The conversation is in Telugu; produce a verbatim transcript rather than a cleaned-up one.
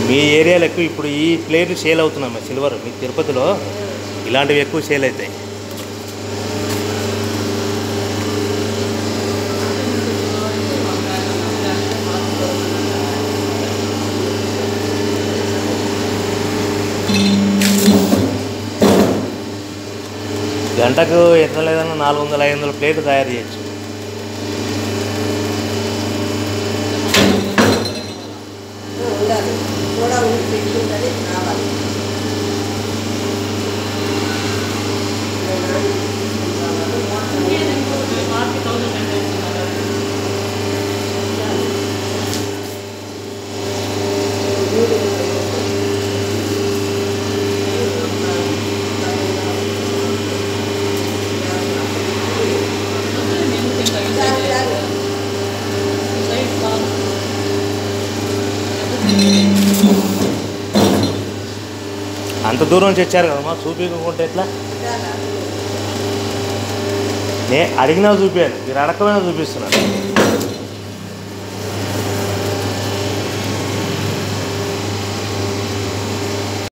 మీ ఏరియాలో ఎక్కువ ఇప్పుడు ఈ ప్లేట్లు సేల్ అవుతున్నాయి సిల్వర్. మీ తిరుపతిలో ఇలాంటివి ఎక్కువ సేల్ అవుతాయి. గంటకు ఎంత లేదన్నా నాలుగు వందల ఐదు వందల ప్లేట్లు తయారు చేయొచ్చు. అంత దూరం నుంచి వచ్చారు కదమ్మా, చూపించుకుంటే ఎట్లా? నే అడిగినా చూపించాను, మీరు అడగకపోయినా చూపిస్తున్నాను.